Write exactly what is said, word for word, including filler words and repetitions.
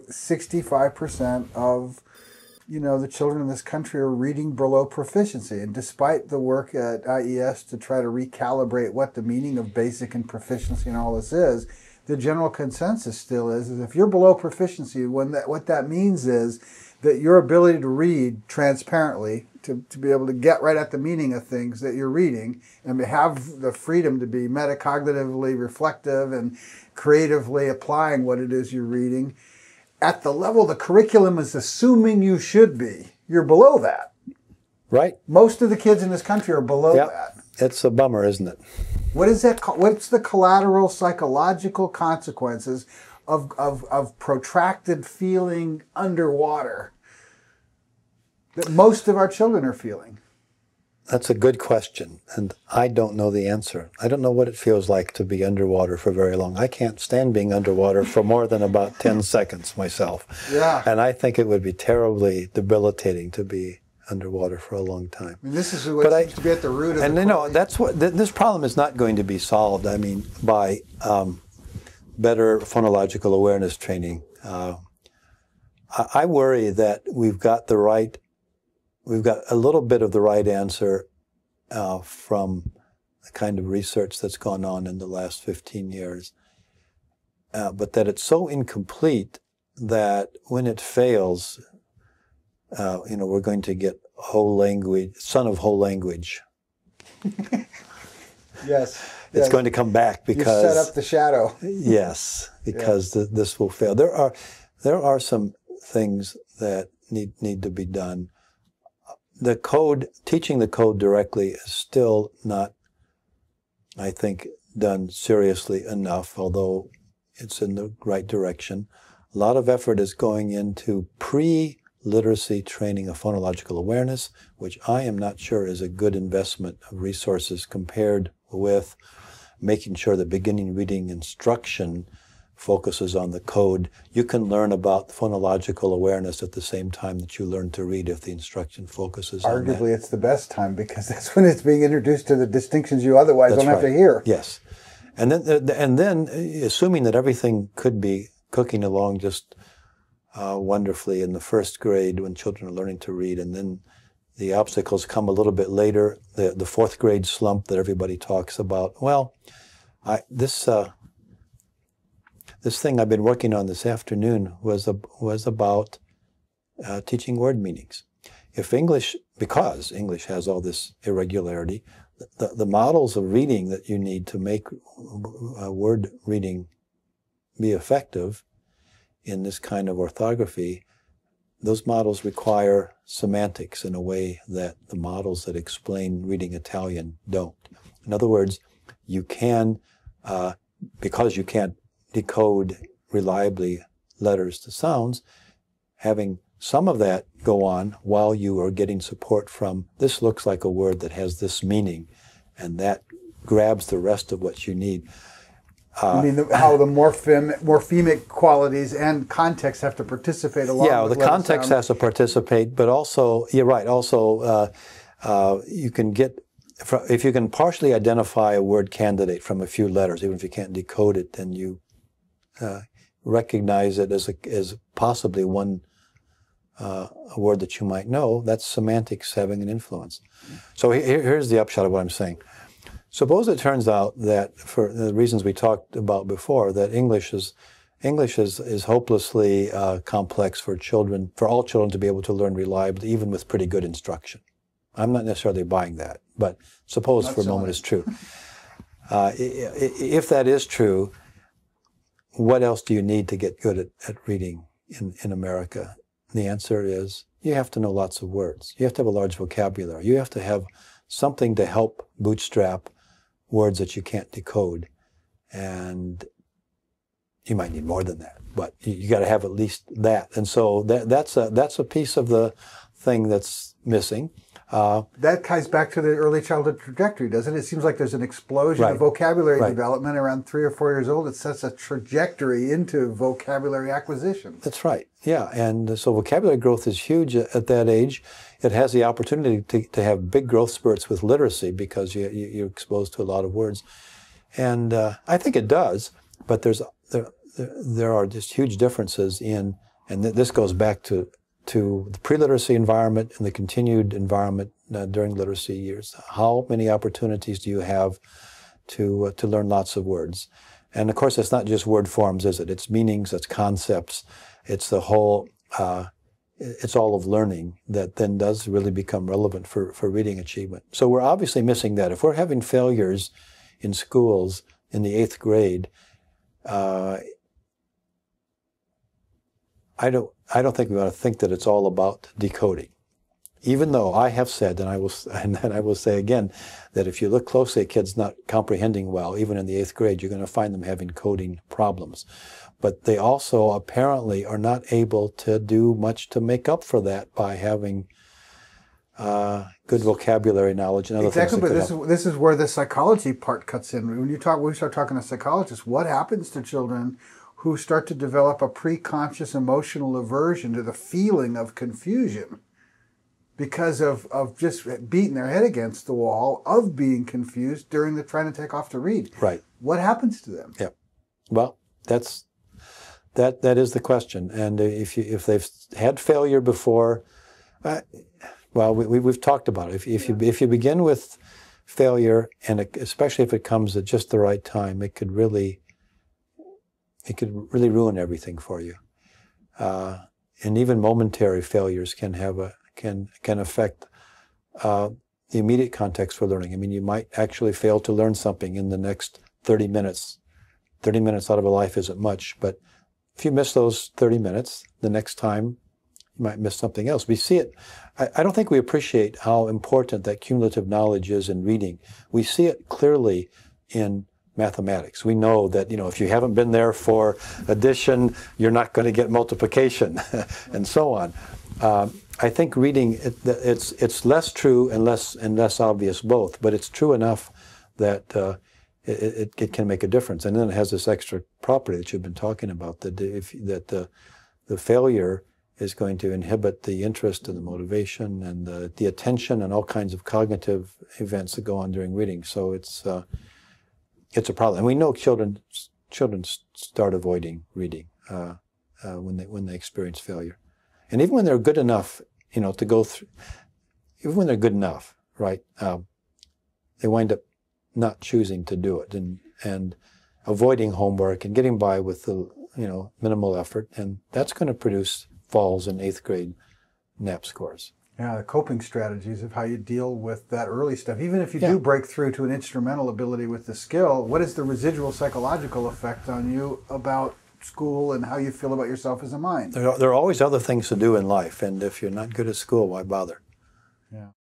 sixty-five percent of you know, the children in this country are reading below proficiency. And despite the work at I E S to try to recalibrate what the meaning of basic and proficiency and all this is, the general consensus still is, is if you're below proficiency, when that, what that means is that your ability to read transparently, to, to be able to get right at the meaning of things that you're reading, and have the freedom to be metacognitively reflective and creatively applying what it is you're reading, at the level the curriculum is assuming you should be, you're below that. Right. Most of the kids in this country are below yep. that. It's a bummer, isn't it? What is that? What's the collateral psychological consequences of, of, of protracted feeling underwater that most of our children are feeling? That's a good question, and I don't know the answer. I don't know what it feels like to be underwater for very long. I can't stand being underwater for more than about ten seconds myself. Yeah. And I think it would be terribly debilitating to be underwater for a long time. I mean, this is what but seems I, to be at the root of and the you know, that's what th this problem is not going to be solved. I mean, by um, better phonological awareness training. Uh, I, I worry that we've got the right. We've got a little bit of the right answer uh, from the kind of research that's gone on in the last fifteen years, uh, but that it's so incomplete that when it fails, uh, you know, we're going to get whole language, son of whole language. Yes. It's yes. going to come back because... You set up the shadow. Yes, because yeah. th this will fail. There are, there are some things that need, need to be done. The code, teaching the code directly is still not, I think, done seriously enough, although it's in the right direction. A lot of effort is going into pre-literacy training of phonological awareness, which I am not sure is a good investment of resources compared with making sure that beginning reading instruction focuses on the code. You can learn about phonological awareness at the same time that you learn to read if the instruction focuses on that. Arguably, it's the best time because that's when it's being introduced to the distinctions you otherwise That's don't right. have to hear. Yes. And then, and then, assuming that everything could be cooking along just uh, wonderfully in the first grade when children are learning to read, and then the obstacles come a little bit later, the, the fourth grade slump that everybody talks about. Well, I, this... Uh, This thing I've been working on this afternoon was, a, was about uh, teaching word meanings. If English, because English has all this irregularity, the, the models of reading that you need to make uh, word reading be effective in this kind of orthography, those models require semantics in a way that the models that explain reading Italian don't. In other words, you can, uh, because you can't decode reliably letters to sounds, having some of that go on while you are getting support from, this looks like a word that has this meaning, and that grabs the rest of what you need. Uh, I mean, the, how the morphem, morphemic qualities and context have to participate along yeah, with the context sound. has to participate, but also, you're right, also uh, uh, you can get, if you can partially identify a word candidate from a few letters, even if you can't decode it, then you Uh, recognize it as a, as possibly one uh, a word that you might know. That's semantics having an influence. So here, here's the upshot of what I'm saying. Suppose it turns out that, for the reasons we talked about before, that English is English is is hopelessly uh, complex for children, for all children to be able to learn reliably, even with pretty good instruction. I'm not necessarily buying that, but suppose Not for a so moment much. it's true. Uh, if that is true, what else do you need to get good at, at reading in, in America? The answer is you have to know lots of words. You have to have a large vocabulary. You have to have something to help bootstrap words that you can't decode. And you might need more than that, but you, you got to have at least that. And so that, that's, a, that's a piece of the thing that's missing. Uh, that ties back to the early childhood trajectory, doesn't it? It seems like there's an explosion right. of vocabulary right. development around three or four years old. It sets a trajectory into vocabulary acquisition. That's right. Yeah, and so vocabulary growth is huge at that age. It has the opportunity to, to have big growth spurts with literacy because you, you, you're exposed to a lot of words. And uh, I think it does, but there's there, there are just huge differences in And th this goes back to, to the pre-literacy environment and the continued environment uh, during literacy years. How many opportunities do you have to, uh, to learn lots of words? And of course, it's not just word forms, is it? It's meanings, it's concepts, it's the whole, uh, it's all of learning that then does really become relevant for, for reading achievement. So we're obviously missing that. If we're having failures in schools in the eighth grade, uh, I don't, I don't think we want to think that it's all about decoding. Even though I have said, and I will, and I will say again, that if you look closely at kids not comprehending well, even in the eighth grade, you're going to find them having coding problems. But they also apparently are not able to do much to make up for that by having uh, good vocabulary knowledge and other exactly, things. Exactly, but this is, this is where the psychology part cuts in. When you talk, when we start talking to psychologists, what happens to children who start to develop a pre-conscious emotional aversion to the feeling of confusion because of, of just beating their head against the wall of being confused during the trying to take off to read? Right. What happens to them? Yeah. Well, that's that that is the question. And if you if they've had failure before, uh, well, we, we we've talked about it. If if you if you begin with failure, and especially if it comes at just the right time, it could really it could really ruin everything for you. Uh, and even momentary failures can have a can can affect uh, the immediate context for learning. I mean, you might actually fail to learn something in the next thirty minutes. thirty minutes out of a life isn't much, but if you miss those thirty minutes, the next time you might miss something else. We see it. I, I don't think we appreciate how important that cumulative knowledge is in reading. We see it clearly in mathematics. We know that, you know, if you haven't been there for addition, you're not going to get multiplication, and so on. Um, I think reading, it, it's it's less true and less and less obvious both, but it's true enough that uh, it, it, it can make a difference. And then it has this extra property that you've been talking about, that if that the the failure is going to inhibit the interest and the motivation and the, the attention and all kinds of cognitive events that go on during reading. So it's uh, it's a problem. And we know children children start avoiding reading uh, uh, when they when they experience failure. And even when they're good enough, you know, to go through, even when they're good enough, right, um, they wind up not choosing to do it and, and avoiding homework and getting by with the, you know, minimal effort. And that's going to produce falls in eighth grade N A P scores. Yeah, the coping strategies of how you deal with that early stuff. Even if you yeah. do break through to an instrumental ability with the skill, what is the residual psychological effect on you about school and how you feel about yourself as a mind? There are, there are always other things to do in life, and if you're not good at school, why bother? Yeah.